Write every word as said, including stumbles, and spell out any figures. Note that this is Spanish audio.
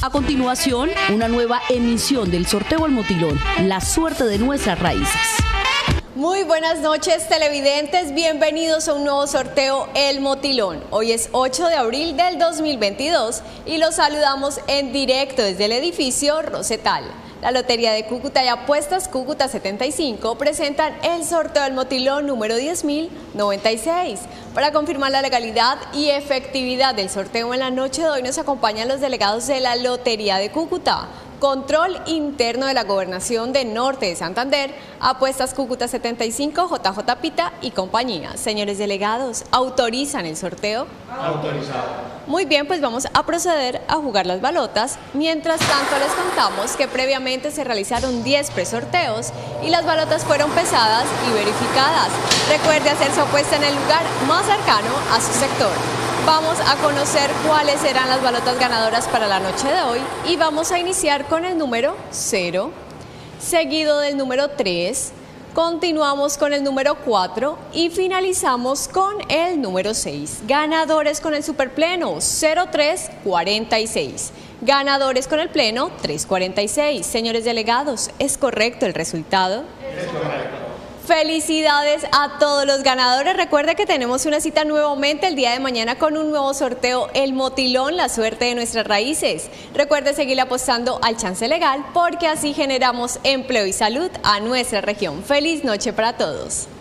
A continuación, una nueva emisión del sorteo El Motilón, la suerte de nuestras raíces. Muy buenas noches, televidentes, bienvenidos a un nuevo sorteo El Motilón. Hoy es ocho de abril del dos mil veintidós y los saludamos en directo desde el edificio Rosetal. La Lotería de Cúcuta y Apuestas Cúcuta setenta y cinco presentan el sorteo del Motilón número diez mil noventa y seis. Para confirmar la legalidad y efectividad del sorteo en la noche de hoy nos acompañan los delegados de la Lotería de Cúcuta, Control Interno de la Gobernación de Norte de Santander, Apuestas Cúcuta setenta y cinco, J J Pita y compañía. Señores delegados, ¿autorizan el sorteo? Autorizado. Muy bien, pues vamos a proceder a jugar las balotas. Mientras tanto les contamos que previamente se realizaron diez presorteos y las balotas fueron pesadas y verificadas. Recuerde hacer su apuesta en el lugar más cercano a su sector. Vamos a conocer cuáles serán las balotas ganadoras para la noche de hoy y vamos a iniciar con el número cero, seguido del número tres, continuamos con el número cuatro y finalizamos con el número seis. Ganadores con el superpleno cero tres cuarenta y seis. Ganadores con el pleno tres cuarenta y seis. Señores delegados, ¿es correcto el resultado? Es correcto. Felicidades a todos los ganadores. Recuerde que tenemos una cita nuevamente el día de mañana con un nuevo sorteo El Motilón, la suerte de nuestras raíces. Recuerde seguir apostando al chance legal porque así generamos empleo y salud a nuestra región. Feliz noche para todos.